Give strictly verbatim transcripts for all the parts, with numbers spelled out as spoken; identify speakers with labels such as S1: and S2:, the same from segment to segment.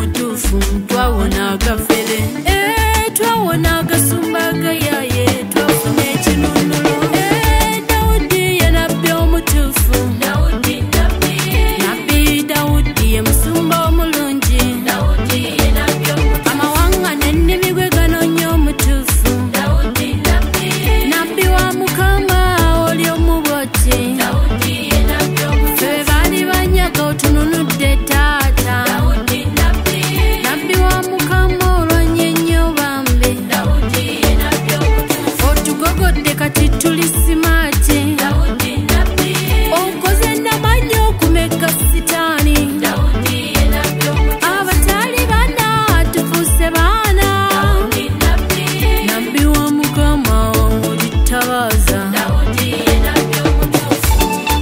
S1: mutufu twawona gafere eh twawona gasumba gayaye twafuna ekinunulo eh Daudi ye nabbi omutufu Daudi nabbi nabbi Daudi ye musumba omulungi Daudi ye nabbi omutufu amawanga n'ennimi gwe ganonya omutufu Daudi nabbi nabbi wa Mukama oli omuboti Daudi ye nabbi omutufu fe bali banyaga otununudde taata Daudi nabbi nabbi wa Mukama olwanyennyo bambe Daudi ye nabbi omutufu otugogodde kati tuli simaati Daudi nabbi okoze n'amanyi okumeka sitaani Daudi ye nabbi omutufu abatali bana tufuuse baana Daudi nabbi nabbi wa Mukama olitabaza Daudi ye nabbi omutufu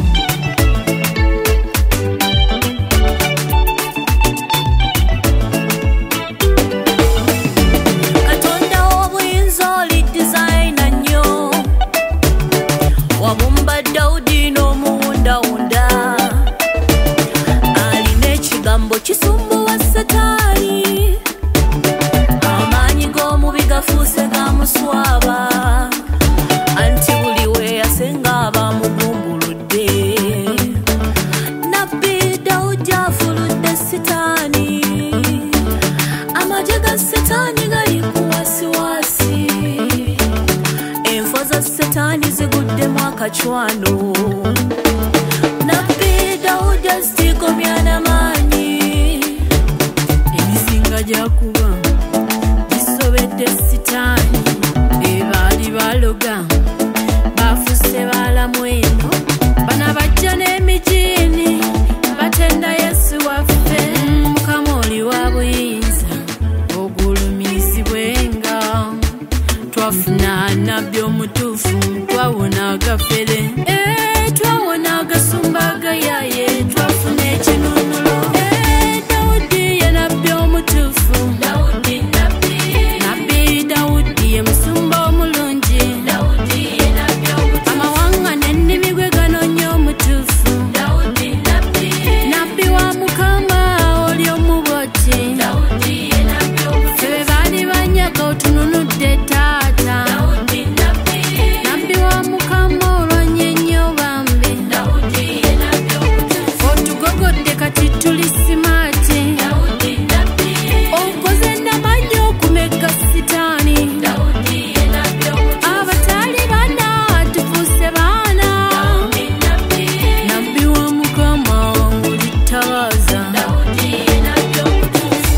S1: Katonda w'obuyinza oli designer nnyo wabumba Daudi n'omuwundawunda alina ekigambo kisumbuwa Setaani amaanyi g'omubi gafuuse gamuswaba anti buli we yasenga abamugumbuludde nabbi Daudi afuludde Setaani amagye ga Setaani gali ku wasiwasi enfo za Setaani ziguddemu akacwano nabbi Daudi asitigomya n'amaanyi emizinga gyakuba gisobedde Setaani ebaali baloga bafuuse baalamu eno bana bajja n'emijiini batenda Yesu waffe Mukama oli wa buyinza ogulumizibwenga twafuna nabbi omutuufu twawona agafere eh twawona agasumba gayaye twafuna ekinunulo eh Daudi ye nabbi omutuufu Daudi nabbi nabbi Daudi ye musumba omulungi Daudi ye nabbi omutuufu amawanga n'ennimi gwe ganonya omutuufu Daudi nabbi nabbi wa Mukama oli omuboti Daudi ye nabbi omutuufu fe bali banyaga otununudde taata Daudi nabbi nabbi wa Mukama olwanyennyo bambe Daudi ye nabbi omutuufu otugogodde kati tuli simaati Daudi nabbi okoze n'amanyi okumeka Setaani Daudi ye nabbi omutuufu abatali bana tufuuse baana Daudi nabbi nabbi wa Mukama olitabaza Daudi ye nabbi omutuufu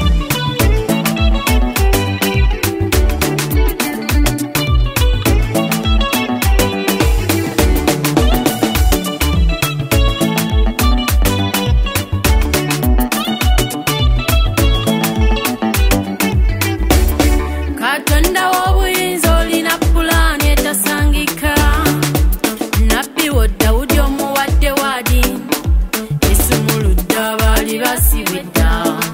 S1: Katonda w'obuyinza olina pulaani etasangika nabbi wo Daudi omuwadde waadi esumuludde abaali basibidda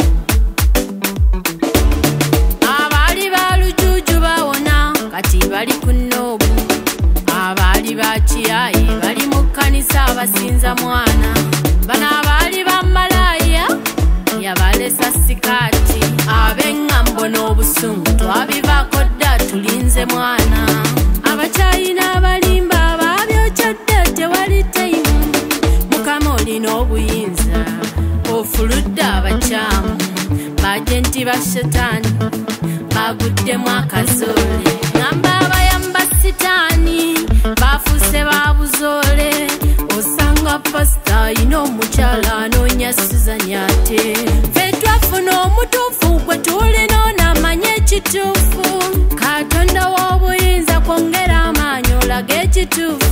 S1: abaali balujuuju bawona kati bali ku Noobu abaali bakiyayi bali mu kkanisa abasinza mwana bano abaali bammalaaya yabalesa sikaati ab'eŋŋambo n'obusungu twabivaako dda tulinze mwana abakyayina abalimba abaabyokadde tewali tayimu Mukama olina obuyinza ofuludde abakyamu bajenti ba Setaani baguddemu akazoole ŋŋamba abayamba Setaani bafuuse ba buzoole osanga pasita ayina omukyala anoonya Suzanya ate ffe twafuna omutuufu gwe tulina onamanya ekituufu Katonda w'obuyinza kwongera amaanyi olaga ekituufu